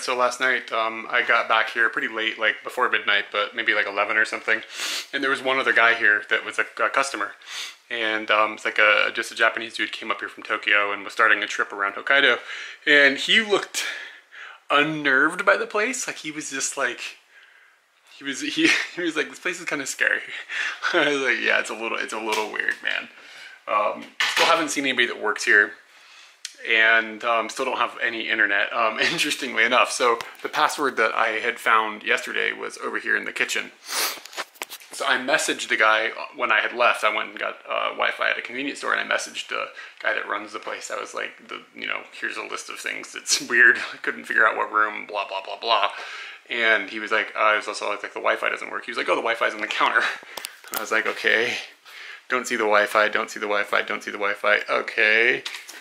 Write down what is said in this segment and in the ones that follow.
so last night I got back here pretty late, like before midnight, but maybe like 11 or something. And there was one other guy here that was a customer. And it's like just a Japanese dude came up here from Tokyo and was starting a trip around Hokkaido. And he looked unnerved by the place. Like he was just like, he was like, this place is kind of scary. I was like, yeah, it's a little weird, man. Still haven't seen anybody that works here. And still don't have any internet, interestingly enough. So the password that I had found yesterday was over here in the kitchen. So I messaged the guy when I had left. I went and got Wi-Fi at a convenience store, and I messaged the guy that runs the place. I was like, here's a list of things that's weird. I couldn't figure out what room, blah, blah, blah, blah. And he was like, it was also like the Wi-Fi doesn't work. He was like, oh, the Wi-Fi's on the counter. And I was like, okay, don't see the Wi-Fi, don't see the Wi-Fi, don't see the Wi-Fi, okay.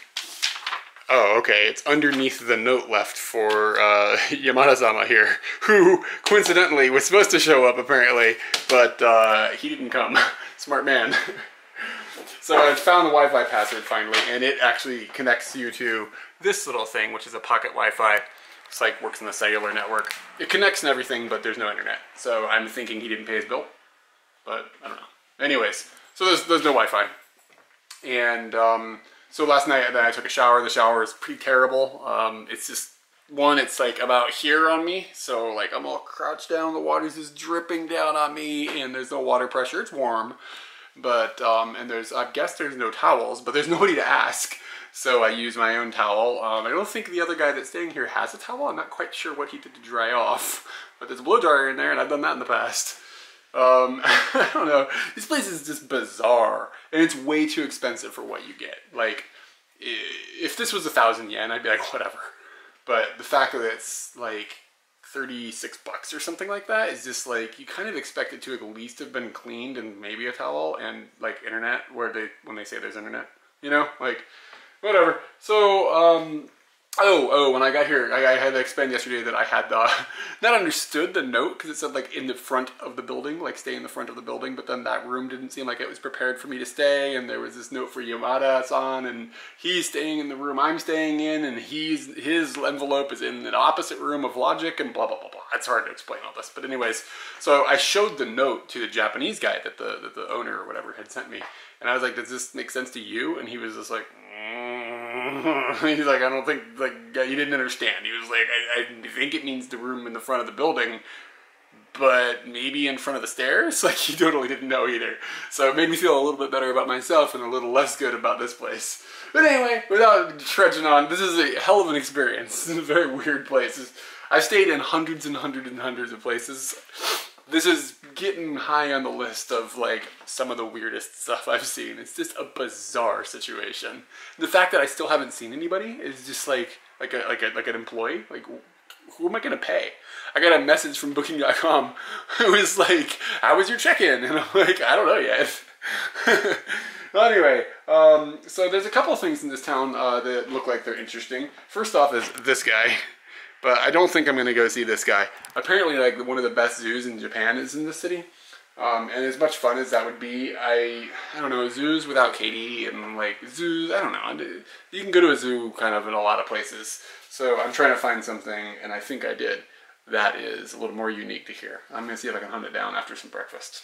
Oh, okay, it's underneath the note left for Yamada-sama here, who coincidentally was supposed to show up apparently, but he didn't come. Smart man. So I found the Wi-Fi password finally, and it actually connects you to this little thing, which is a pocket Wi-Fi. It's like works in the cellular network. It connects and everything, but there's no internet. So I'm thinking he didn't pay his bill, but I don't know. Anyways, so there's no Wi-Fi. And so last night then I took a shower. The shower is pretty terrible. It's just, it's like about here on me. So like I'm all crouched down, the water's just dripping down on me, and there's no water pressure. It's warm. But, and I guess there's no towels, but there's nobody to ask. So I use my own towel. I don't think the other guy that's staying here has a towel. I'm not quite sure what he did to dry off. But there's a blow dryer in there, and I've done that in the past. I don't know. This place is just bizarre. And it's way too expensive for what you get. Like, if this was 1,000 yen, I'd be like, whatever. But the fact that it's like 36 bucks or something like that is just like, you kind of expect it to at least have been cleaned and maybe a towel and like internet when they say there's internet, like whatever. So, when I got here, I had to explain yesterday that I had not understood the note because it said like in the front of the building, like stay in the front of the building, but then that room didn't seem like it was prepared for me to stay, and there was this note for Yamada-san, and he's staying in the room I'm staying in, and his envelope is in the opposite room of Logic, and blah, blah, blah, blah. It's hard to explain all this, but anyways, so I showed the note to the Japanese guy that the owner or whatever had sent me, and I was like, does this make sense to you? And he was just like, he's like, I don't think, like, you didn't understand. He was like, I think it means the room in the front of the building, but maybe in front of the stairs? Like, he totally didn't know either. So it made me feel a little bit better about myself and a little less good about this place. But anyway, without trudging on, this is a hell of an experience. It's a very weird place. I've stayed in hundreds and hundreds and hundreds of places. This is getting high on the list of like some of the weirdest stuff I've seen. It's just a bizarre situation. The fact that I still haven't seen anybody is just like an employee. Like, who am I gonna pay? I got a message from Booking.com who was like, "How was your check-in?" And I'm like, "I don't know yet." Well, anyway, so there's a couple of things in this town that look like they're interesting. First off is this guy. But I don't think I'm going to go see this guy. Apparently, like, one of the best zoos in Japan is in this city. And as much fun as that would be, I don't know, zoos without Katie and, like, zoos, I don't know. You can go to a zoo kind of in a lot of places. So I'm trying to find something, and I think I did, that is a little more unique to here. I'm going to see if I can hunt it down after some breakfast.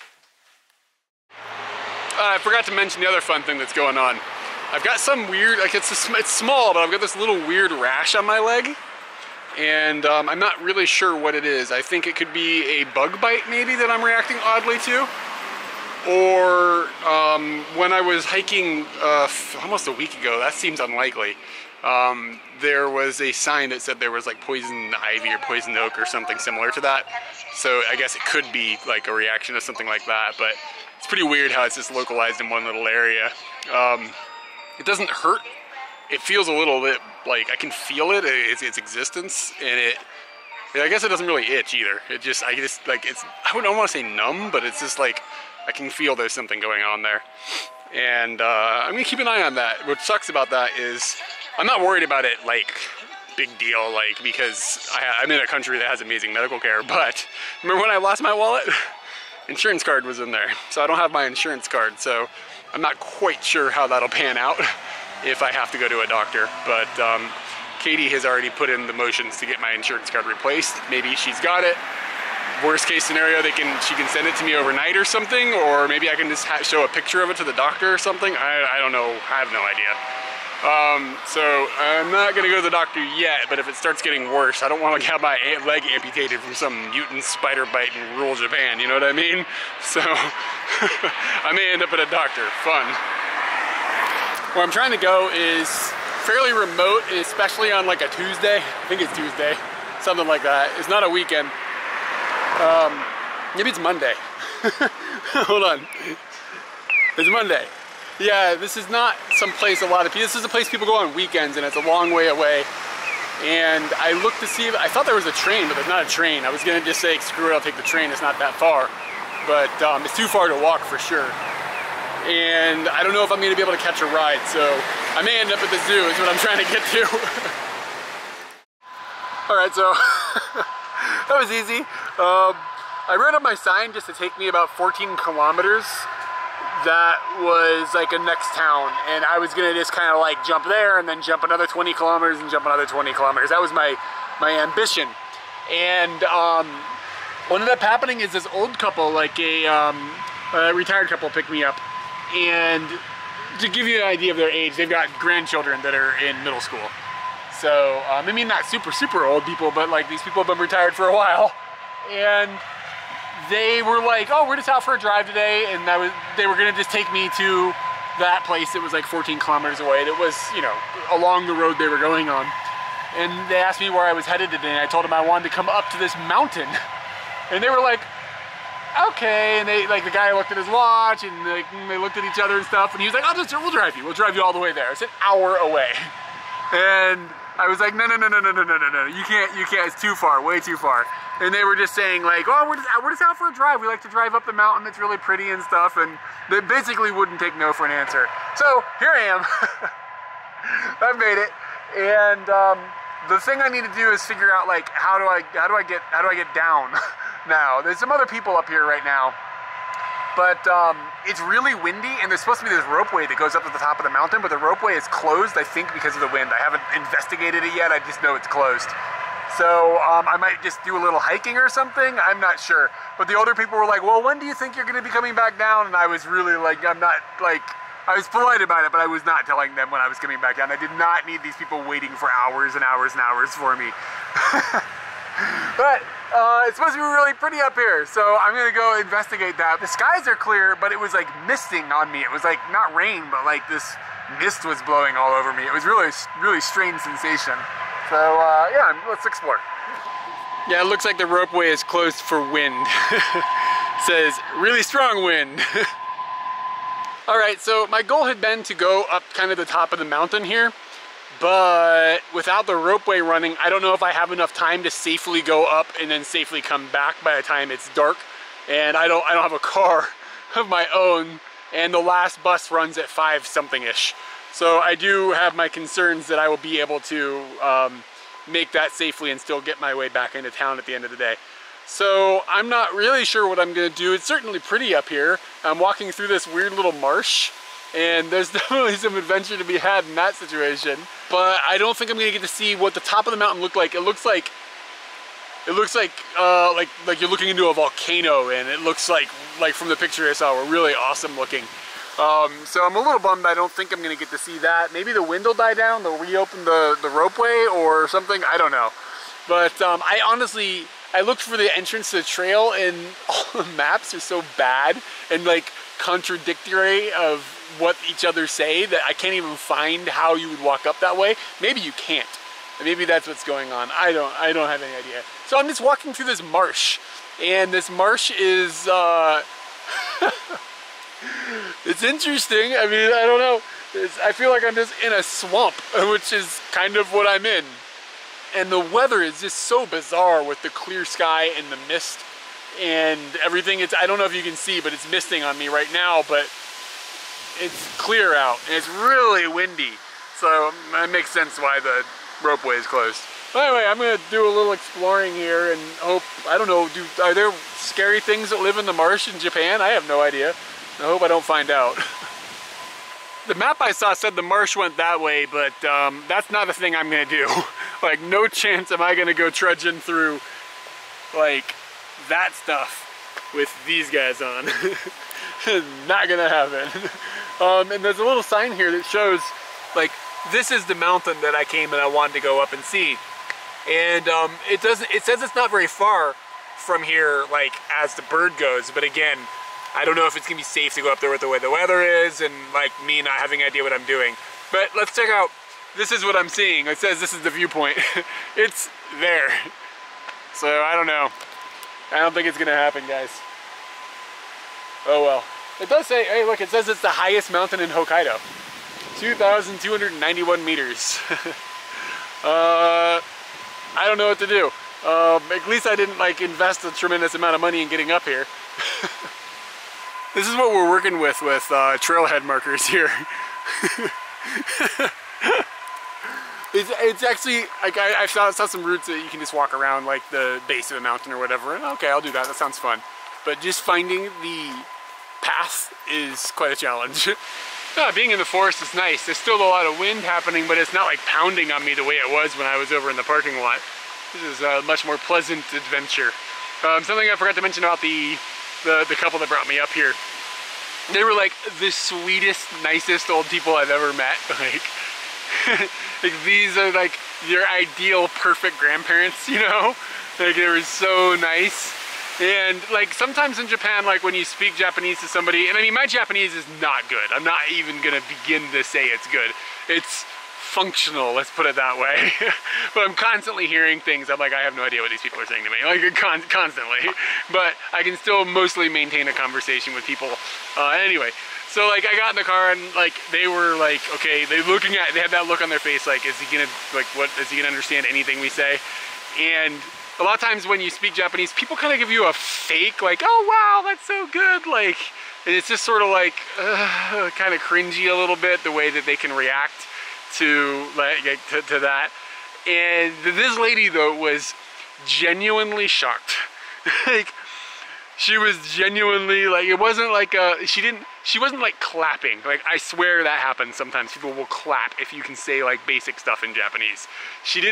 I forgot to mention the other fun thing that's going on. I've got some weird, like, it's small, but I've got this little weird rash on my leg. And I'm not really sure what it is. I think it could be a bug bite maybe that I'm reacting oddly to. Or when I was hiking almost a week ago, that seems unlikely, there was a sign that said there was like poison ivy or poison oak or something similar to that. So I guess it could be like a reaction to something like that, but it's pretty weird how it's just localized in one little area. It doesn't hurt. It feels a little bit like I can feel it, its existence, and I guess it doesn't really itch either. I don't want to say numb, but it's just like I can feel there's something going on there. And I'm gonna keep an eye on that. What sucks about that is I'm not worried about it like big deal, like, because I'm in a country that has amazing medical care, but remember when I lost my wallet? Insurance card was in there. So I don't have my insurance card, so I'm not quite sure how that'll pan out if I have to go to a doctor. But Katie has already put in the motions to get my insurance card replaced. Maybe she's got it. Worst case scenario, she can send it to me overnight or something, or maybe I can just show a picture of it to the doctor or something. I don't know. I have no idea. So I'm not gonna go to the doctor yet, but if it starts getting worse, I don't want to have my leg amputated from some mutant spider bite in rural Japan, you know what I mean? So I may end up at a doctor. Fun. Where I'm trying to go is fairly remote, especially on like a Tuesday. I think it's Tuesday, something like that. It's not a weekend. Maybe it's Monday. Hold on. It's Monday. Yeah, this is not some place a lot of people, this is a place people go on weekends, and it's a long way away. And I looked to see, I thought there was a train, but there's not a train. I was gonna just say, screw it, I'll take the train, it's not that far. But it's too far to walk for sure. And I don't know if I'm gonna be able to catch a ride, so I may end up at the zoo is what I'm trying to get to. All right, so that was easy. I wrote up my sign just to take me about 14 kilometers. That was like a next town, and I was gonna just kind of like jump there and then jump another 20 kilometers and jump another 20 kilometers. That was my ambition. And what ended up happening is this old couple, like a retired couple, picked me up. And to give you an idea of their age, they've got grandchildren that are in middle school. So I mean, not super old people, but like these people have been retired for a while. And they were like, oh, we're just out for a drive today, and they were gonna just take me to that place that was like 14 kilometers away. That was, you know, along the road they were going on. And they asked me where I was headed today, and I told them I wanted to come up to this mountain. And they were like, okay. And they, like, the guy looked at his watch, and they looked at each other and stuff, and he was like, we'll drive you all the way there. It's an hour away. And I was like, no, you can't, it's too far, way too far. And they were just saying like, oh, we're just out for a drive. We like to drive up the mountain, it's really pretty and stuff, and they basically wouldn't take no for an answer. So here I am, I've made it, and the thing I need to do is figure out like, how do I get down now? There's some other people up here right now, but it's really windy, and there's supposed to be this ropeway that goes up to the top of the mountain, but the ropeway is closed, I think, because of the wind. I haven't investigated it yet, I just know it's closed. So I might just do a little hiking or something, I'm not sure. But the older people were like, well, when do you think you're gonna be coming back down? And I was really like, I was polite about it, but I was not telling them when I was coming back down. I did not need these people waiting for hours and hours and hours for me. But it's supposed to be really pretty up here, so I'm gonna go investigate that. The skies are clear, but it was like misting on me. It was like not rain, but like this mist was blowing all over me. It was really strange sensation. So yeah, let's explore. Yeah, it looks like the ropeway is closed for wind. It says really strong wind. All right, so my goal had been to go up kind of the top of the mountain here, but without the ropeway running, I don't know if I have enough time to safely go up and then safely come back by the time it's dark. And I don't have a car of my own, and the last bus runs at 5 something-ish. So I do have my concerns that I will be able to make that safely and still get my way back into town at the end of the day. So I'm not really sure what I'm gonna do. It's certainly pretty up here. I'm walking through this weird little marsh, and there's definitely some adventure to be had in that situation. But I don't think I'm gonna get to see what the top of the mountain looked like. It looks like you're looking into a volcano, and it looks like from the picture I saw, were really awesome looking. So I'm a little bummed I don't think I'm gonna get to see that. Maybe the wind will die down, they'll reopen the ropeway or something, I don't know. But I looked for the entrance to the trail, and all the maps are so bad and like contradictory of what each other say that I can't even find how you would walk up that way. Maybe you can't. Maybe that's what's going on. I don't have any idea. So I'm just walking through this marsh, and this marsh is it's interesting. I mean, I don't know. I feel like I'm just in a swamp, which is kind of what I'm in. And the weather is just so bizarre with the clear sky and the mist and everything. I don't know if you can see, but it's misting on me right now, but it's clear out and it's really windy. So it makes sense why the ropeway is closed. But anyway, I'm gonna do a little exploring here and hope, I don't know, are there scary things that live in the marsh in Japan? I have no idea. I hope I don't find out. The map I saw said the marsh went that way, but that's not a thing I'm gonna do. Like, no chance am I gonna go trudging through, like, that stuff with these guys on. Not gonna happen. And there's a little sign here that shows, like, this is the mountain that I came and I wanted to go up and see. And it says it's not very far from here, like, as the bird goes, but again, I don't know if it's gonna be safe to go up there with the way the weather is and like me not having idea what I'm doing. But let's check out, this is what I'm seeing. It says this is the viewpoint. It's there. So I don't know. I don't think it's gonna happen, guys. Oh well. It does say, hey look, it says it's the highest mountain in Hokkaido. 2,291 meters. I don't know what to do. At least I didn't like invest a tremendous amount of money in getting up here. This is what we're working with trailhead markers here. It's actually, like, I saw some routes that you can just walk around, like the base of the mountain or whatever, and okay, I'll do that, that sounds fun. But just finding the path is quite a challenge. Being in the forest is nice. There's still a lot of wind happening, but it's not like pounding on me the way it was when I was over in the parking lot. This is a much more pleasant adventure. Something I forgot to mention about the couple that brought me up here. They were like the sweetest, nicest old people I've ever met. Like, like these are like your ideal perfect grandparents, you know? Like, they were so nice. And like sometimes in Japan, like when you speak Japanese to somebody, and I mean my Japanese is not good. I'm not even gonna begin to say it's good. It's functional, let's put it that way. But I'm constantly hearing things. I'm like, I have no idea what these people are saying to me, like constantly. But I can still mostly maintain a conversation with people. Anyway, so like I got in the car and like they were like, okay, they had that look on their face, like, is he gonna, like, what, is he gonna understand anything we say? And a lot of times when you speak Japanese, people kind of give you a fake, like, oh wow, that's so good, like, and it's just sort of like kind of cringy a little bit the way that they can react to like to that. And this lady though was genuinely shocked. Like, she was genuinely like, it wasn't like she wasn't like clapping. Like, I swear that happens sometimes. People will clap if you can say like basic stuff in Japanese. She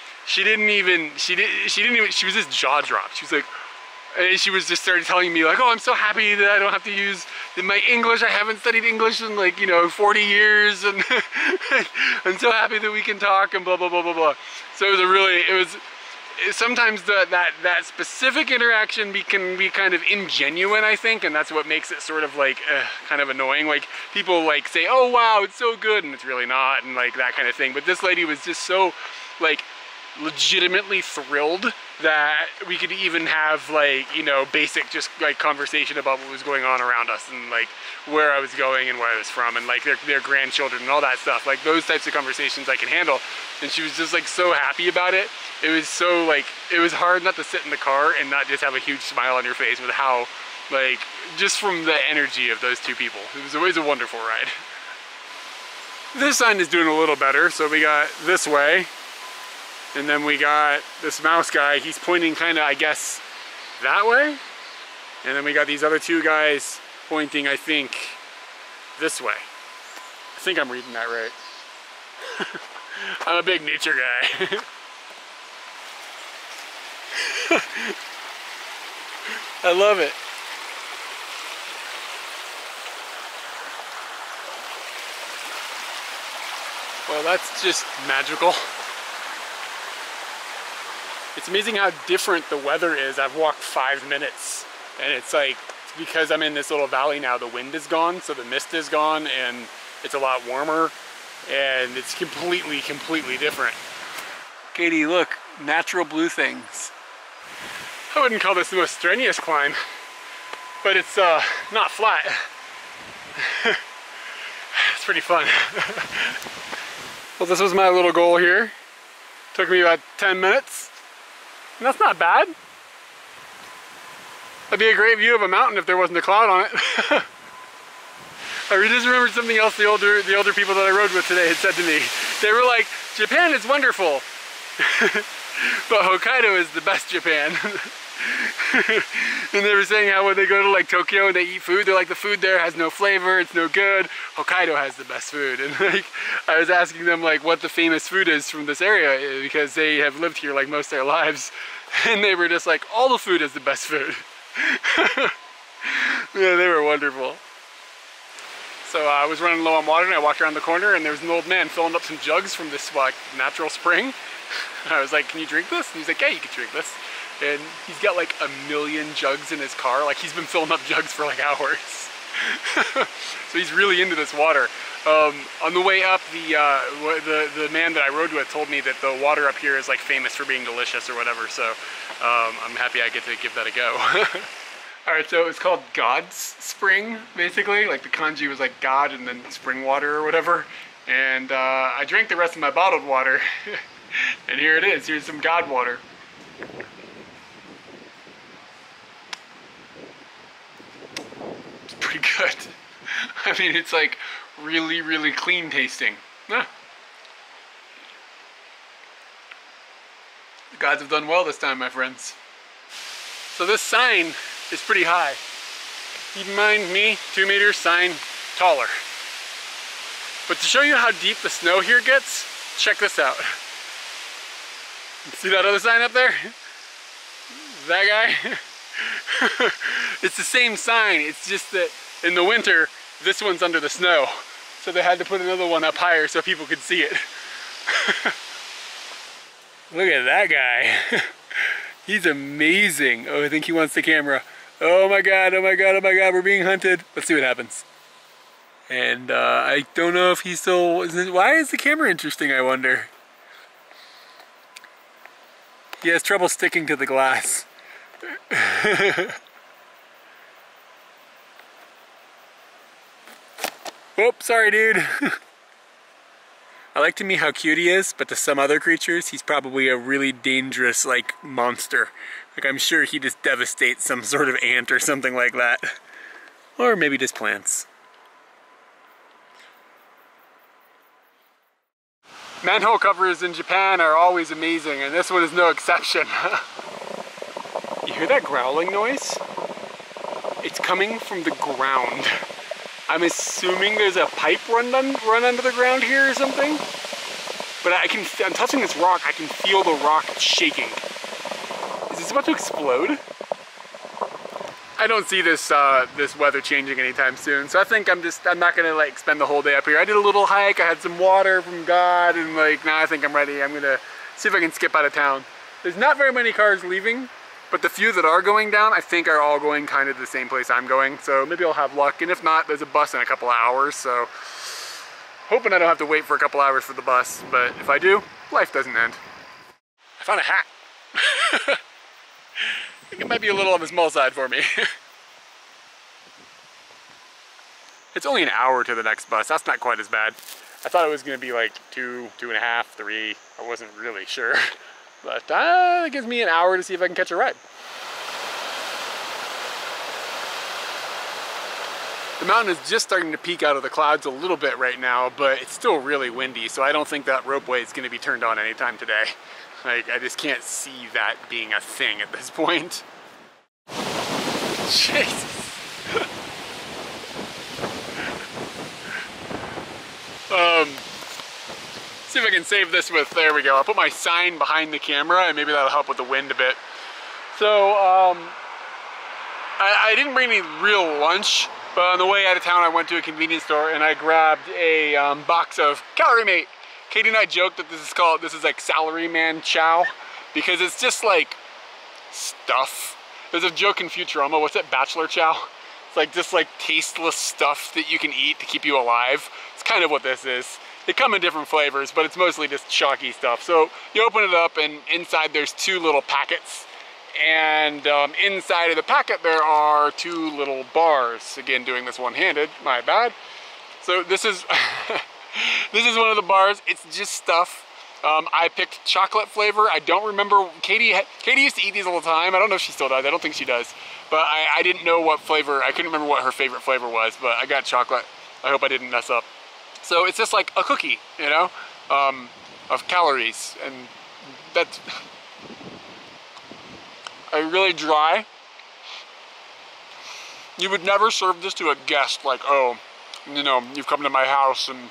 was just jaw dropped. She was like, and she was just started telling me like, oh, I'm so happy that I don't have to use my English. I haven't studied English in like, 40 years, and I'm so happy that we can talk and blah, blah, blah, blah, blah. So sometimes that specific interaction can be kind of ingenuine, I think, and that's what makes it sort of like kind of annoying. Like, people like say, oh wow, it's so good, and it's really not, and like that kind of thing. But this lady was just so like legitimately thrilled that we could even have like, basic just like conversation about what was going on around us and like where I was going and where I was from and like their grandchildren and all that stuff. Like, those types of conversations I can handle. And she was just like so happy about it. It was so like, it was hard not to sit in the car and not just have a huge smile on your face with how, like, just from the energy of those two people. It was always a wonderful ride. This sign is doing a little better. So we got this way. And then we got this mouse guy, he's pointing kind of, I guess, that way. And then we got these other two guys pointing, I think, this way. I think I'm reading that right. I'm a big nature guy. I love it. Well, that's just magical. It's amazing how different the weather is. I've walked 5 minutes, and it's like, because I'm in this little valley now, the wind is gone, so the mist is gone, and it's a lot warmer, and it's completely different. Katie, look, natural blue things. I wouldn't call this the most strenuous climb, but it's not flat. It's pretty fun. Well, this was my little goal here. Took me about 10 minutes. And that's not bad. That'd be a great view of a mountain if there wasn't a cloud on it. I just remembered something else the older people that I rode with today had said to me. They were like, Japan is wonderful, but Hokkaido is the best Japan. And they were saying how when they go to like Tokyo and they eat food, they're like, the food there has no flavor, it's no good. Hokkaido has the best food. And like, I was asking them like what the famous food is from this area because they have lived here like most of their lives. And they were just like, all the food is the best food. Yeah, they were wonderful. So I was running low on water and I walked around the corner and there was an old man filling up some jugs from this natural spring. I was like, can you drink this? And he's like, yeah, you can drink this. And he's got like 1,000,000 jugs in his car. Like he's been filling up jugs for like hours. So he's really into this water. On the way up, the man that I rode with told me that the water up here is like famous for being delicious or whatever. So I'm happy I get to give that a go. Alright, so it's called God's Spring, basically. Like the kanji was like God and then spring water or whatever. And I drank the rest of my bottled water. And here it is. Here's some God water. It's pretty good. I mean, it's like really, really clean tasting. Ah. The gods have done well this time, my friends. So this sign is pretty high. Keep in mind, me, 2 meters, sign taller. But to show you how deep the snow here gets, check this out. See that other sign up there? That guy? It's the same sign, it's just that in the winter, this one's under the snow. So they had to put another one up higher so people could see it. Look at that guy. He's amazing. Oh, I think he wants the camera. Oh my god, oh my god, oh my god, we're being hunted. Let's see what happens. And I don't know if he's still... Why is the camera interesting, I wonder? He has trouble sticking to the glass. Whoop, sorry dude. I like to me how cute he is, but to some other creatures, he's probably a really dangerous, like, monster. Like, I'm sure he just devastates some sort of ant or something like that. Or maybe just plants. Manhole covers in Japan are always amazing, and this one is no exception. You hear that growling noise? It's coming from the ground. I'm assuming there's a pipe run under the ground here or something. But I'm touching this rock, I can feel the rock shaking. Is this about to explode? I don't see this this weather changing anytime soon, so I think I'm not gonna like spend the whole day up here. I did a little hike, I had some water from God, and like now I think I'm ready. I'm gonna see if I can skip out of town. There's not very many cars leaving, but the few that are going down, I think are all going kind of the same place I'm going, so maybe I'll have luck, and if not, there's a bus in a couple of hours, so hoping I don't have to wait for a couple hours for the bus, but if I do, life doesn't end. I found a hat. I think it might be a little on the small side for me. It's only an hour to the next bus, that's not quite as bad. I thought it was gonna be like 2.5, 3, I wasn't really sure. But it gives me an hour to see if I can catch a ride. The mountain is just starting to peek out of the clouds a little bit right now, but it's still really windy, so I don't think that ropeway is going to be turned on anytime today. Like, I just can't see that being a thing at this point. Jesus. See if I can save this with, there we go. I'll put my sign behind the camera and maybe that'll help with the wind a bit. So, I didn't bring any real lunch, but on the way out of town I went to a convenience store and I grabbed a box of Calorie Mate. Katie and I joked that this is like Salaryman Chow, because it's just like stuff. There's a joke in Futurama, what's that, Bachelor Chow? It's like just like tasteless stuff that you can eat to keep you alive. It's kind of what this is. They come in different flavors, but it's mostly just chalky stuff. So you open it up and inside there's 2 little packets. And inside of the packet there are 2 little bars. Again, doing this one-handed, my bad. So this is, this is one of the bars. It's just stuff. I picked chocolate flavor. I don't remember, Katie used to eat these all the time. I don't know if she still does, I don't think she does. But I didn't know what flavor, I couldn't remember what her favorite flavor was, but I got chocolate. I hope I didn't mess up. So it's just like a cookie, you know, of calories, and that's really dry. You would never serve this to a guest like, oh, you know, you've come to my house and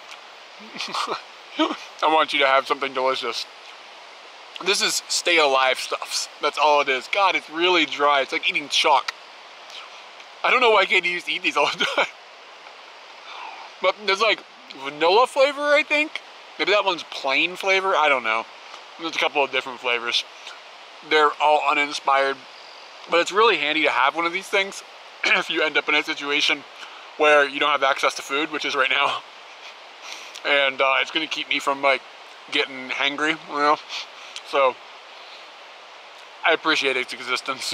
I want you to have something delicious. This is stay alive stuffs. That's all it is. God, it's really dry. It's like eating chalk. I don't know why Katie used to eat these all the time. But there's like vanilla flavor, I think. Maybe that one's plain flavor. I don't know. There's a couple of different flavors. They're all uninspired. But it's really handy to have one of these things if you end up in a situation where you don't have access to food, which is right now. And it's going to keep me from like getting hangry, you know. So I appreciate its existence.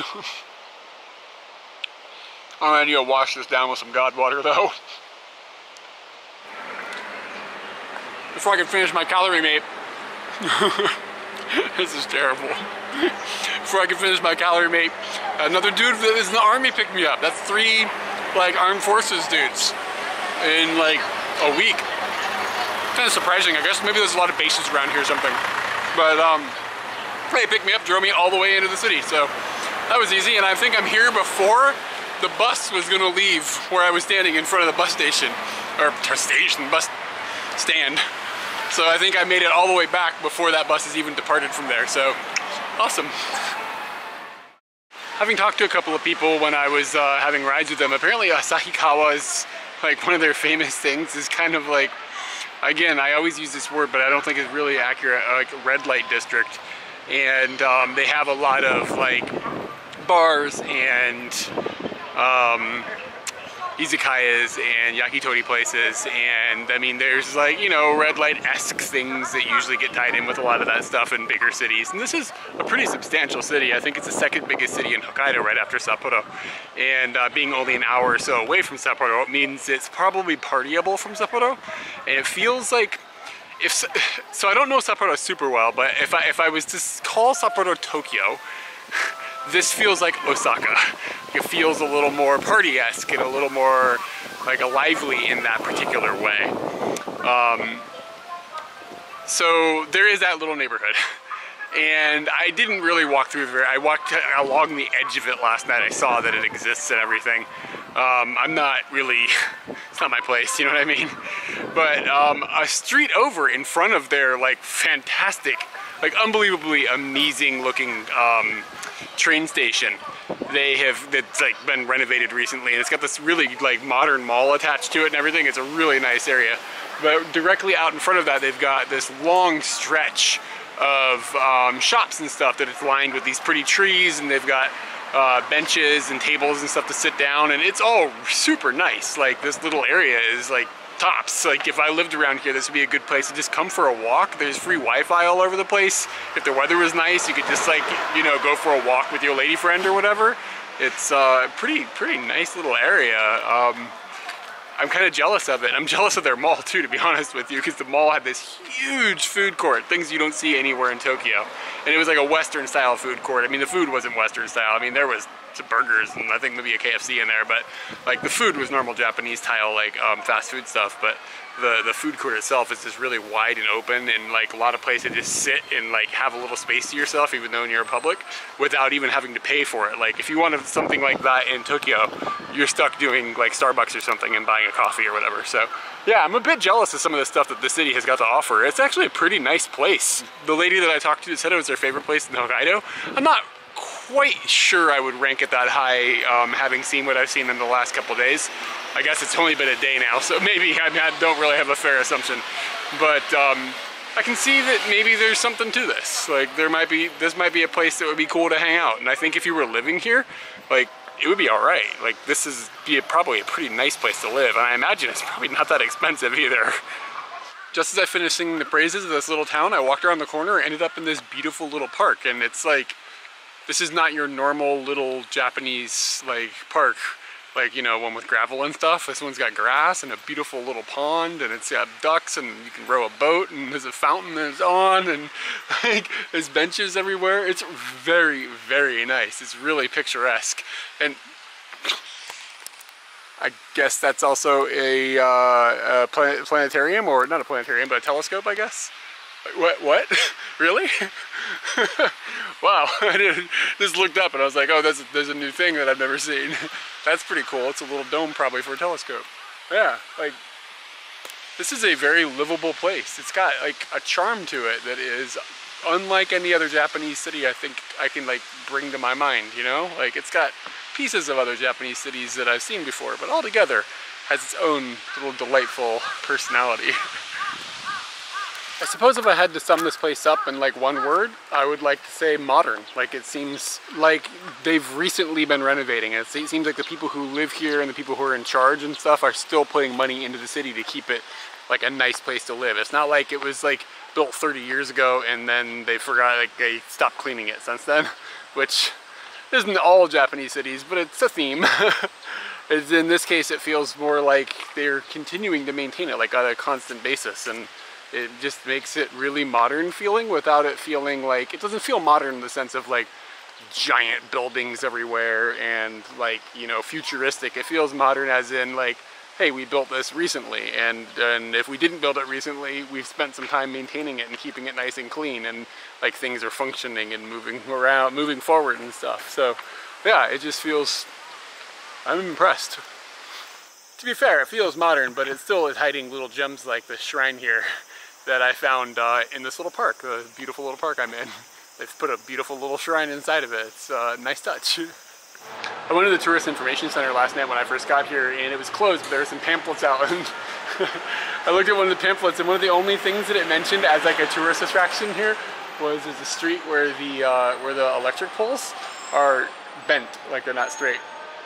I need to wash this down with some God water though. Before I can finish my calorie mate. This is terrible. Before I can finish my calorie mate, another dude that is in the army picked me up. That's 3 like armed forces dudes in like a week. Kind of surprising, I guess. Maybe there's a lot of bases around here or something. But they picked me up, drove me all the way into the city. So that was easy. And I think I'm here before the bus was gonna leave where I was standing in front of the bus station. Or station, bus stand. So I think I made it all the way back before that bus has even departed from there. So awesome. Having talked to a couple of people when I was having rides with them, apparently Asahikawa is like one of their famous things is kind of like, again, I always use this word, but I don't think it's really accurate, like a red light district. And they have a lot of like bars and izakayas and yakitori places, and I mean there's like, you know, red light-esque things that usually get tied in with a lot of that stuff in bigger cities. And this is a pretty substantial city. I think it's the 2nd biggest city in Hokkaido right after Sapporo, and being only an hour or so away from Sapporo means it's probably partyable from Sapporo. And it feels like, so I don't know Sapporo super well, but if I was to call Sapporo Tokyo, this feels like Osaka. It feels a little more party-esque and a little more like a lively in that particular way. So there is that little neighborhood. And I didn't really walk through there. I walked along the edge of it last night. I saw that it exists and everything. I'm not really, it's not my place, you know what I mean? But a street over in front of their like fantastic, like unbelievably amazing looking train station. It's like been renovated recently, and it's got this really like modern mall attached to it and everything. It's a really nice area. But directly out in front of that, they've got this long stretch of shops and stuff that it's lined with these pretty trees, and they've got benches and tables and stuff to sit down, and it's all super nice. Like this little area is like tops. Like if I lived around here, this would be a good place to just come for a walk. There's free Wi-Fi all over the place. If the weather was nice, you could just like, you know, go for a walk with your lady friend or whatever. It's a pretty nice little area. I'm kind of jealous of it. I'm jealous of their mall too, to be honest with you, because the mall had this huge food court, things you don't see anywhere in Tokyo. And it was like a Western style food court. I mean, the food wasn't Western style. I mean, there was some burgers and I think maybe a KFC in there, but like the food was normal Japanese style, like fast food stuff. But the food court itself is just really wide and open, and like a lot of places to just sit and like have a little space to yourself, even though you're in public, without even having to pay for it. Like if you wanted something like that in Tokyo, you're stuck doing like Starbucks or something and buying a coffee or whatever. So yeah, I'm a bit jealous of some of the stuff that the city has got to offer. It's actually a pretty nice place. The lady that I talked to said it was their favorite place in Hokkaido. I'm not quite sure I would rank it that high, having seen what I've seen in the last couple days. I guess it's only been a day now, so maybe I don't really have a fair assumption. But I can see that maybe there's something to this. Like this might be a place that would be cool to hang out. And I think if you were living here, like it would be all right. Like this is probably a pretty nice place to live. And I imagine it's probably not that expensive either. Just as I finished singing the praises of this little town, I walked around the corner and ended up in this beautiful little park. And it's like, this is not your normal little Japanese like park, like, you know, one with gravel and stuff. This one's got grass and a beautiful little pond, and it's got ducks, and you can row a boat, and there's a fountain that's on, and like there's benches everywhere. It's very, very nice. It's really picturesque. And I guess that's also a planetarium, or not a planetarium, but a telescope, I guess. What? Really? Wow, I just looked up and I was like, oh, there's a new thing that I've never seen. That's pretty cool. It's a little dome probably for a telescope. Yeah, like, this is a very livable place. It's got like a charm to it that is unlike any other Japanese city I think I can like bring to my mind, you know? Like, it's got pieces of other Japanese cities that I've seen before, but altogether has its own little delightful personality. I suppose if I had to sum this place up in like one word, I would like to say modern. Like, it seems like they've recently been renovating it. It seems like the people who live here and the people who are in charge and stuff are still putting money into the city to keep it like a nice place to live. It's not like it was like built 30 years ago and then they forgot, like they stopped cleaning it since then, which isn't all Japanese cities, but it's a theme. In this case, it feels more like they're continuing to maintain it like on a constant basis, and it just makes it really modern feeling without it feeling like, it doesn't feel modern in the sense of like giant buildings everywhere and like, you know, futuristic. It feels modern as in like, hey, we built this recently, and if we didn't build it recently, we've spent some time maintaining it and keeping it nice and clean, and like things are functioning and moving around, moving forward and stuff. So yeah, it just feels, I'm impressed. To be fair, it feels modern, but it still is hiding little gems like the shrine here that I found in this little park, the beautiful little park I'm in. They've put a beautiful little shrine inside of it. It's a nice touch. I went to the Tourist Information Center last night when I first got here, and it was closed, but there were some pamphlets out, and I looked at one of the pamphlets, and one of the only things that it mentioned as like a tourist attraction here was there's a street where the electric poles are bent, like they're not straight.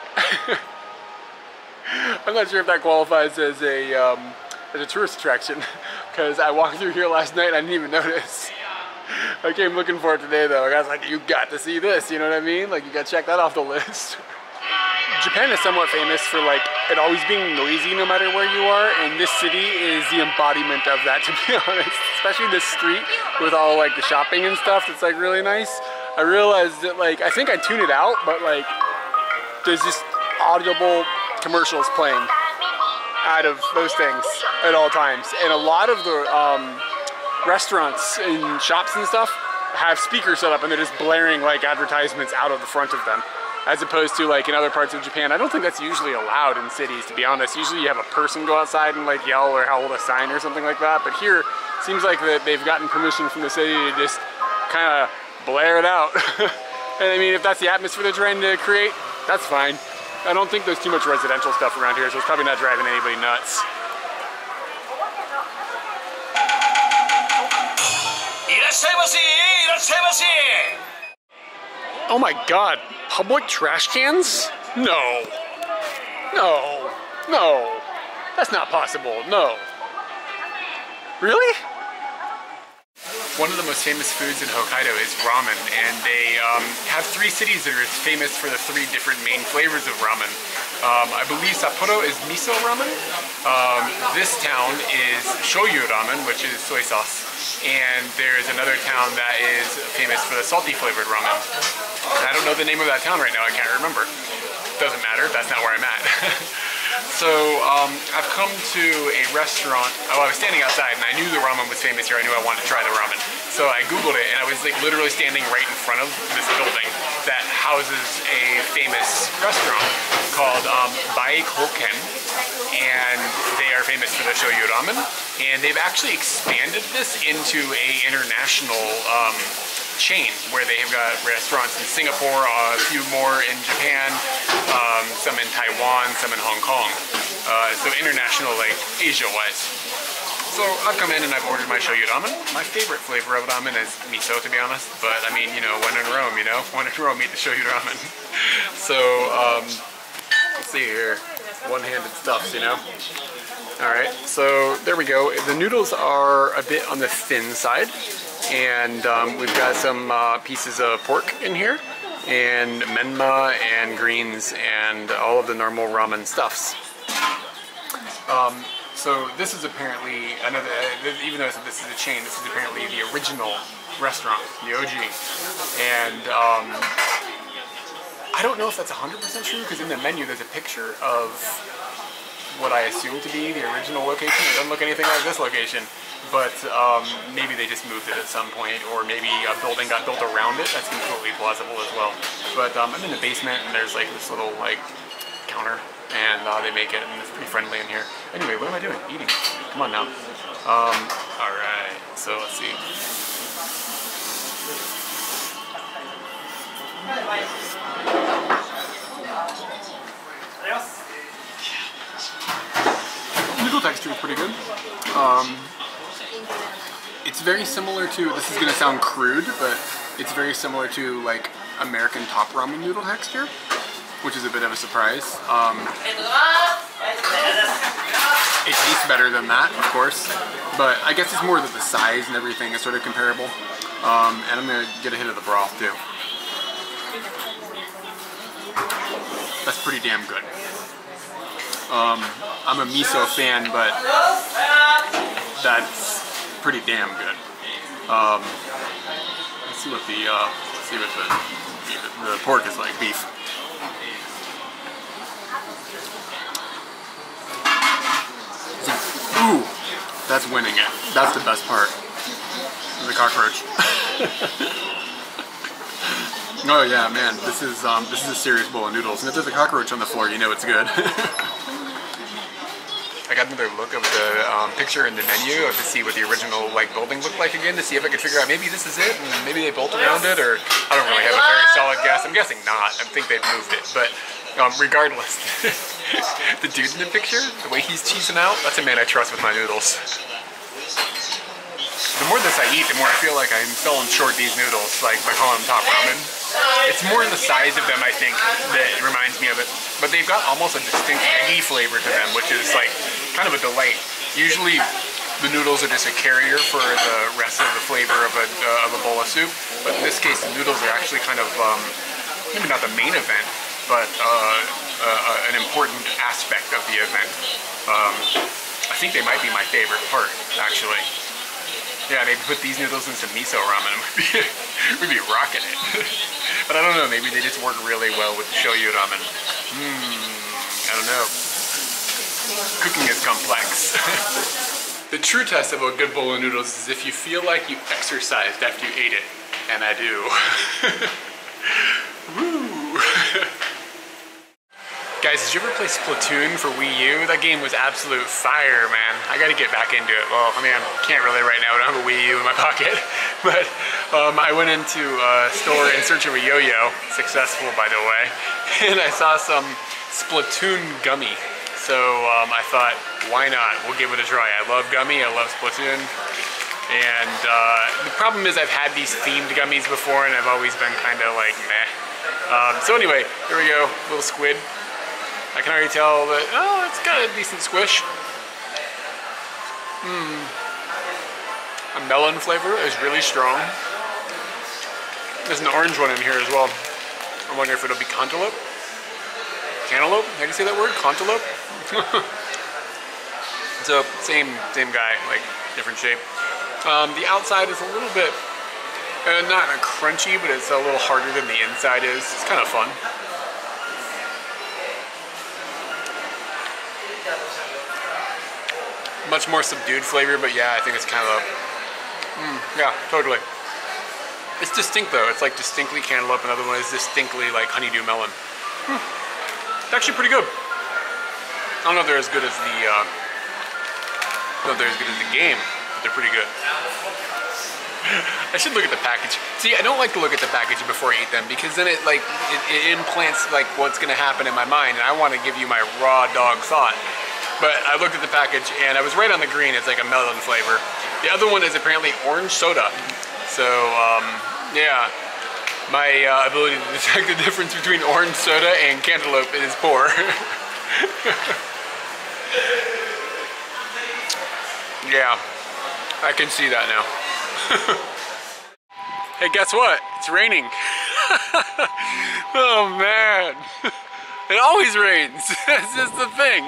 I'm not sure if that qualifies as a tourist attraction, because I walked through here last night and I didn't even notice. I came looking for it today though. I was like, you got to see this, you know what I mean? Like, you got to check that off the list. Japan is somewhat famous for like it always being noisy no matter where you are, and this city is the embodiment of that, to be honest. Especially this street with all like the shopping and stuff. It's like really nice. I realized that like, I think I tune it out, but like there's just audible commercials playing out of those things at all times, and a lot of the restaurants and shops and stuff have speakers set up and they're just blaring like advertisements out of the front of them, as opposed to like in other parts of Japan. I don't think that's usually allowed in cities, to be honest. Usually you have a person go outside and like yell or hold a sign or something like that, but here it seems like that they've gotten permission from the city to just kind of blare it out. And I mean, if that's the atmosphere they're trying to create, that's fine. I don't think there's too much residential stuff around here, so it's probably not driving anybody nuts. Oh my god, public trash cans? No. No. No. That's not possible. No. Really? One of the most famous foods in Hokkaido is ramen, and they have 3 cities that are famous for the 3 different main flavors of ramen. I believe Sapporo is miso ramen. This town is shoyu ramen, which is soy sauce. And there's another town that is famous for the salty flavored ramen. I don't know the name of that town right now, I can't remember. Doesn't matter, that's not where I'm at. So I've come to a restaurant. Oh, I was standing outside and I knew the ramen was famous here. I knew I wanted to try the ramen. So I Googled it, and I was like literally standing right in front of this building that houses a famous restaurant called Baikoken, and they are famous for the shoyu ramen. And they've actually expanded this into a international chain where they have got restaurants in Singapore, a few more in Japan, some in Taiwan, some in Hong Kong. So international, like Asia-wise. So I've come in and I've ordered my shoyu ramen. My favorite flavor of ramen is miso, to be honest. But I mean, you know, when in Rome, you know, when in Rome, eat the shoyu ramen. So let's see here, one-handed stuffs, you know. All right, so there we go. The noodles are a bit on the thin side, and we've got some pieces of pork in here, and menma and greens and all of the normal ramen stuffs. So this is apparently another, even though this is a chain, this is apparently the original restaurant, the OG. And I don't know if that's 100% true, because in the menu there's a picture of what I assume to be the original location. It doesn't look anything like this location. but maybe they just moved it at some point, or maybe a building got built around it. That's completely plausible as well. But I'm in the basement, and there's like this little like counter, and they make it, and it's pretty friendly in here. Anyway, what am I doing? Eating. Come on now. All right. So let's see. Noodle texture is pretty good. It's very similar to, this is going to sound crude, but it's very similar to like American top ramen noodle texture, which is a bit of a surprise. It tastes better than that, of course, but I guess it's more that the size and everything is sort of comparable. And I'm going to get a hit of the broth too. That's pretty damn good. I'm a miso fan, but that's pretty damn good. Let's see what the pork is like, beef. Ooh, that's winning it. That's the best part. The cockroach. Oh yeah, man, this is a serious bowl of noodles, and if there's a cockroach on the floor, you know it's good. I got another look of the picture in the menu to see what the original like building looked like again, to see if I could figure out maybe this is it, and maybe they built around it, or I don't really have a very solid guess. I'm guessing not. I think they've moved it, but regardless, the dude in the picture, the way he's cheesing out, that's a man I trust with my noodles. The more this I eat, the more I feel like I'm selling short these noodles, like by calling them top ramen. It's more in the size of them, I think, that reminds me of it. But they've got almost a distinct eggy flavor to them, which is like kind of a delight. Usually the noodles are just a carrier for the rest of the flavor of a bowl of soup. But in this case, the noodles are actually kind of, maybe not the main event, but an important aspect of the event. I think they might be my favorite part, actually. Yeah, they put these noodles in some miso ramen, we'd be rocking it. But I don't know, maybe they just work really well with the shoyu ramen. I don't know. Cooking is complex. The true test of a good bowl of noodles is if you feel like you exercised after you ate it. And I do. Woo! Guys, did you ever play Splatoon for Wii U? That game was absolute fire, man. I gotta get back into it. Well, I mean, I can't really right now. I don't have a Wii U in my pocket. But I went into a store in search of a yo-yo, successful by the way, and I saw some Splatoon gummy. So I thought, why not? We'll give it a try. I love gummy, I love Splatoon. And the problem is I've had these themed gummies before and I've always been kind of like, meh. So anyway, here we go, little squid. I can already tell that, oh, it's got a decent squish. A melon flavor is really strong. There's an orange one in here as well. I wonder if it'll be cantaloupe? Cantaloupe? How do you say that word? Cantaloupe? So, same guy, like different shape. The outside is a little bit, not crunchy, but it's a little harder than the inside is. It's kind of fun. Much more subdued flavor, but yeah, I think it's kind of, yeah, totally. It's distinct though. It's like distinctly cantaloupe. Another one is distinctly like honeydew melon. It's actually pretty good. I don't know if they're as good as the, game, but they're pretty good. I should look at the package. See, I don't like to look at the package before I eat them because then it implants like what's gonna happen in my mind, and I want to give you my raw dog thought. But I looked at the package and I was right on the green. It's like a melon flavor. The other one is apparently orange soda. So yeah, my ability to detect the difference between orange soda and cantaloupe is poor. Yeah, I can see that now. Hey, guess what? It's raining. Oh man, it always rains. It's just the thing.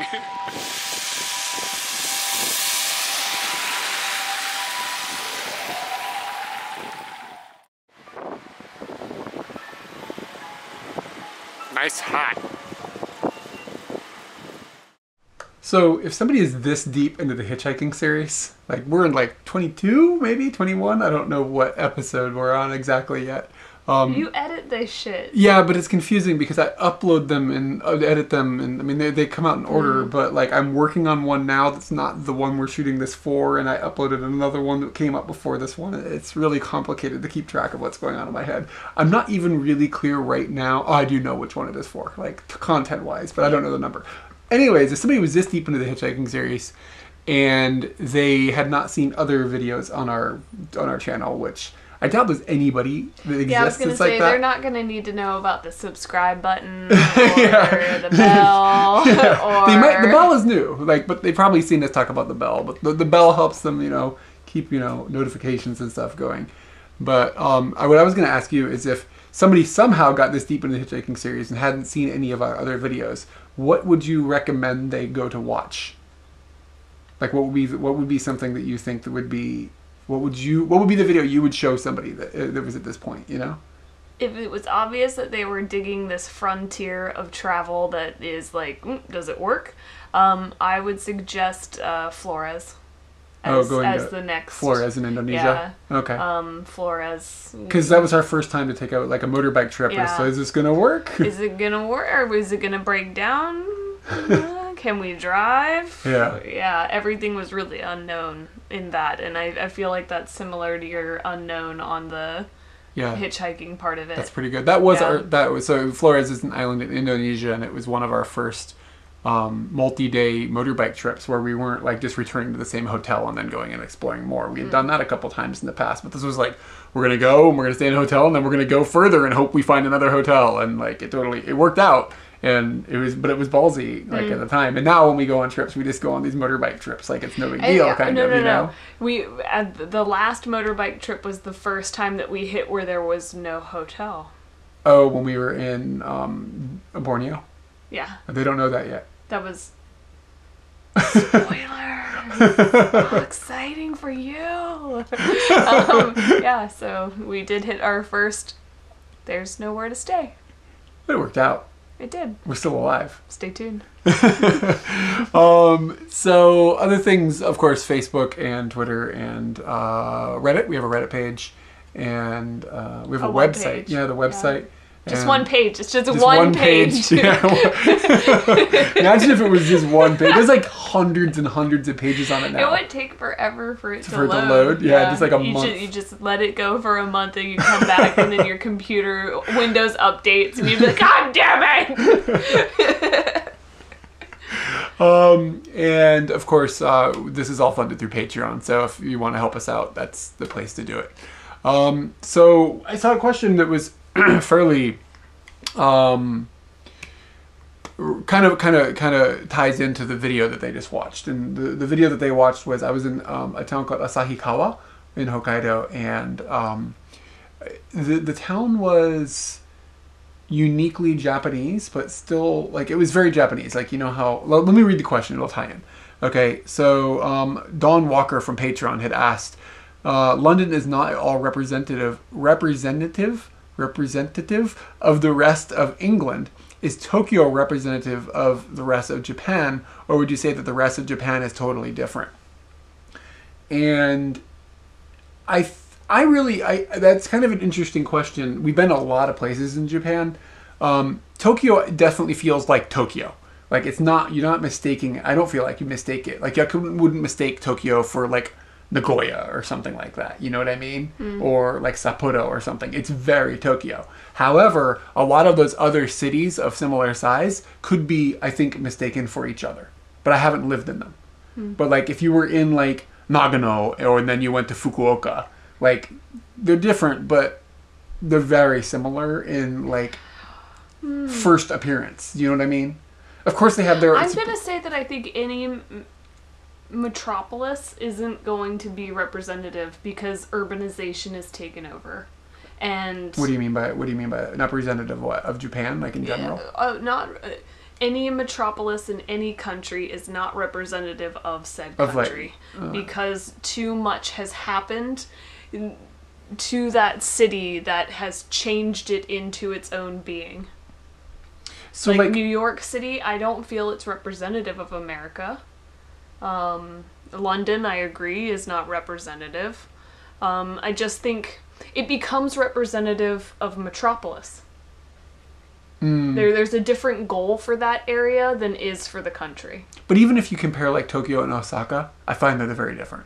Nice hat. So if somebody is this deep into the hitchhiking series, like we're in like 22, maybe 21. I don't know what episode we're on exactly yet. You edit this shit. Yeah, but it's confusing because I upload them and edit them, and I mean they come out in order. But like I'm working on one now that's not the one we're shooting this for, and I uploaded another one that came up before this one. It's really complicated to keep track of what's going on in my head. I'm not even really clear right now. Oh, I do know which one it is for, like content wise, but I don't know the number. Anyways, if somebody was this deep into the hitchhiking series, and they had not seen other videos on our channel, which I doubt there's anybody that exists. Yeah, I was gonna say like that. they're not gonna need to know about the subscribe button or the bell. Or The bell is new, like, but they've probably seen us talk about the bell. But the bell helps them, keep notifications and stuff going. But what I was gonna ask you is if somebody somehow got this deep into the hitchhiking series and hadn't seen any of our other videos, what would you recommend they go to watch? Like, what would be something that you think that would be what would be the video you would show somebody that was at this point, if it was obvious that they were digging this frontier of travel that is like, does it work? I would suggest Flores as the next. Flores in Indonesia? Yeah. Okay. Flores. Because that was our first time to take out like a motorbike trip. Yeah. So is this going to work? Is it going to work or is it going to break down? Can we drive? Yeah. Yeah, everything was really unknown in that. And I feel like that's similar to your unknown on the hitchhiking part of it. That's pretty good. So Flores is an island in Indonesia, and it was one of our first multi-day motorbike trips where we weren't like just returning to the same hotel and then going and exploring more. We had done that a couple times in the past, but this was like, we're going to go and we're going to stay in a hotel and then we're going to go further and hope we find another hotel. And like, it worked out. And it was ballsy like at the time. And now when we go on trips, we just go on these motorbike trips like it's no big deal, No. We the last motorbike trip was the first time that we hit where there was no hotel. Oh, when we were in Borneo. Yeah. They don't know that yet. That was spoiler. How exciting for you. Yeah. So we did hit our first. There's nowhere to stay. It worked out. It did. We're still alive. Stay tuned. So other things, of course, Facebook and Twitter and Reddit. We have a Reddit page, and we have a website. Page. Yeah, the website. Just And one page. It's just one page. Yeah. Imagine if it was just one page. There's like hundreds and hundreds of pages on it now. It would take forever for it to load. Yeah, just like a month. You just let it go for a month and you come back and then your computer Windows updates and you'd be like, God damn it! And of course, this is all funded through Patreon. So if you want to help us out, that's the place to do it. So I saw a question that was fairly kind of ties into the video that they just watched. And the video that they watched was, I was in a town called Asahikawa in Hokkaido, and the town was uniquely Japanese, but still, like, it was very Japanese. Like, how, let me read the question, it'll tie in. Okay, so Dawn Walker from Patreon had asked, London is not all representative of the rest of England. Is Tokyo representative of the rest of Japan, or would you say that the rest of Japan is totally different? And I really that's kind of an interesting question. We've been a lot of places in Japan. Tokyo definitely feels like Tokyo. Like, it's not, you're not mistaking, I don't feel like you mistake it. Like, I wouldn't mistake Tokyo for like Nagoya or something like that, you know what I mean? Or like Sapporo or something. It's very Tokyo. However, a lot of those other cities of similar size could be, I think, mistaken for each other. But I haven't lived in them. But like, if you were in like Nagano, or then you went to Fukuoka, like, they're different, but they're very similar in like first appearance. You know what I mean? Of course they have their... I'm going to say that I think any metropolis isn't going to be representative because urbanization is taken over. And what do you mean by not representative of what? Of Japan, like in general? Any metropolis in any country is not representative of said country, because too much has happened to that city that has changed it into its own being. So like New York City, I don't feel it's representative of America. London, I agree, is not representative. I just think it becomes representative of Metropolis. There's a different goal for that area than is for the country. But even if you compare like Tokyo and Osaka, I find that they're very different.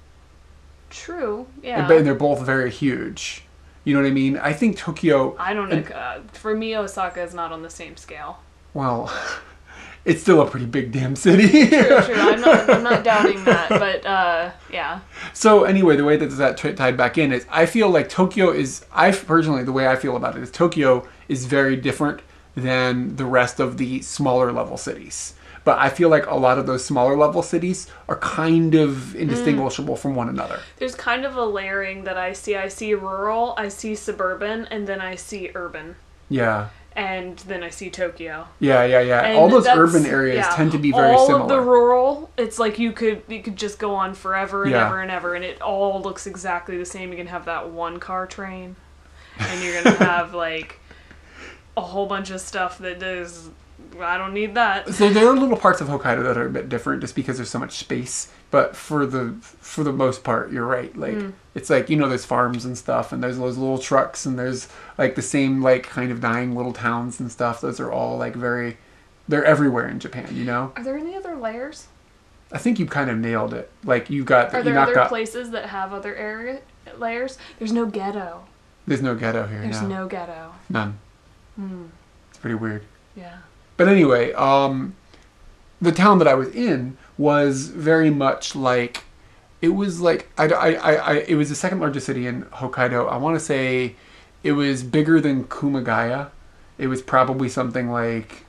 True, yeah. And they're both very huge. You know what I mean? I think Tokyo... I don't know. For me, Osaka is not on the same scale. Well, it's still a pretty big damn city. True. I'm not doubting that, but yeah. So anyway, the way that tied back in is I feel like Tokyo is... Personally, the way I feel about it is Tokyo is very different than the rest of the smaller level cities. But I feel like a lot of those smaller level cities are kind of indistinguishable from one another. There's kind of a layering that I see. I see rural, I see suburban, and then I see urban. Yeah. And then I see Tokyo. Yeah. And all those urban areas tend to be very similar. All of the rural, it's like you could just go on forever and ever and ever, and it all looks exactly the same. You can have that one car train, and you're going to have like a whole bunch of stuff that is... I don't need that. So there are little parts of Hokkaido that are a bit different just because there's so much space. But for the most part, you're right. Like it's like, you know, there's farms and stuff, and there's those little trucks, and there's like the same like kind of dying little towns and stuff. Those are all like they're everywhere in Japan, you know? Are there any other layers? I think you kind of nailed it. Like you got... Are there other places that have other layers? There's no ghetto. There's no ghetto here, There's no ghetto. None. It's pretty weird. Yeah. But anyway, the town that I was in was very much like, it was like, it was the second largest city in Hokkaido. I want to say it was bigger than Kumagaya. It was probably something like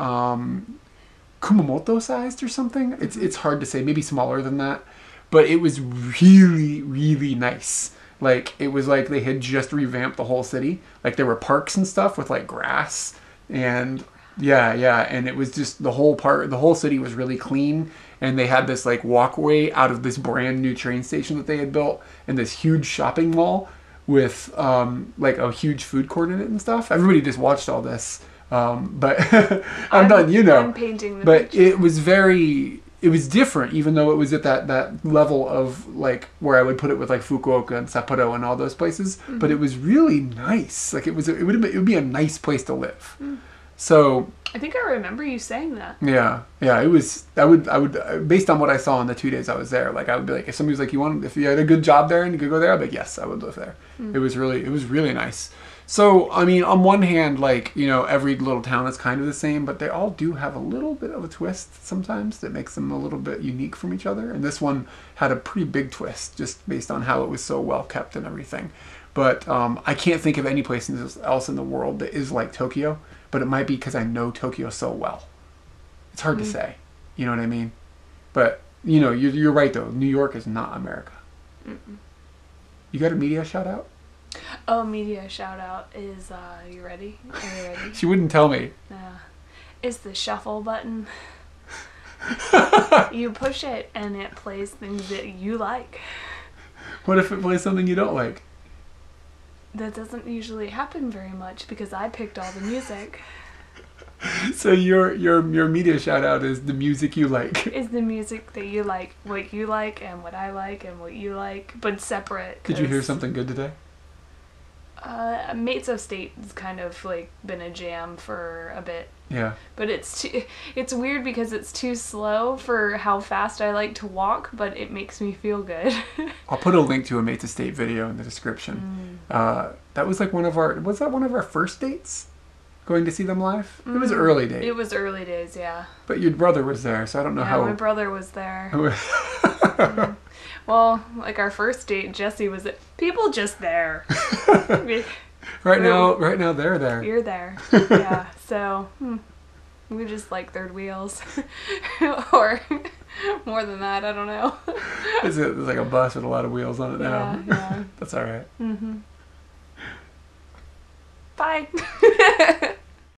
Kumamoto sized or something. It's hard to say, maybe smaller than that. But it was really, really nice. Like, it was like they had just revamped the whole city. Like, there were parks and stuff with like grass and... Yeah, and it was just the whole city was really clean, and they had this like walkway out of this brand new train station that they had built, and this huge shopping mall with like a huge food court in it and stuff. Everybody just watched all this, but I'm done, you know. I'm painting the but picture. It was different, even though it was at that level of like where I would put it with like Fukuoka and Sapporo and all those places. But it was really nice. Like it would be a nice place to live. So I think I remember you saying that. Yeah, it was. I would based on what I saw in the 2 days I was there. Like I would be like, if somebody was like, if you had a good job there and you could go there, I'd be like, yes, I would live there. It was really nice. So I mean, on one hand, like, you know, every little town is kind of the same, but they all do have a little bit of a twist sometimes that makes them a little bit unique from each other. And this one had a pretty big twist just based on how it was so well kept and everything. But I can't think of any place else in the world that is like Tokyo. But it might be because I know Tokyo so well. It's hard to say. You know what I mean? But, you know, you're right, though. New York is not America. You got a media shout-out? Oh, media shout-out is, you ready? Are you ready? She wouldn't tell me. It's the shuffle button. You push it, and it plays things that you like. What if it plays something you don't like? That doesn't usually happen very much because I picked all the music. So your media shout out is the music you like. Is the music that you like, what you like and what I like and what you like, but separate. Did you hear something good today? Mates of State has kind of like been a jam for a bit. Yeah. But it's weird because it's too slow for how fast I like to walk, but it makes me feel good. I'll put a link to a Mates of State video in the description. That was like was that one of our first dates? Going to see them live? It was early days. It was early days, yeah. But your brother was there, so I don't know how... Yeah, my brother was there. Well, like our first date, Jesse was there. People just there. Right now they're there. You're there. Yeah, so we just like third wheels. Or more than that, I don't know. It's like a bus with a lot of wheels on it now. Yeah. That's all right. Bye.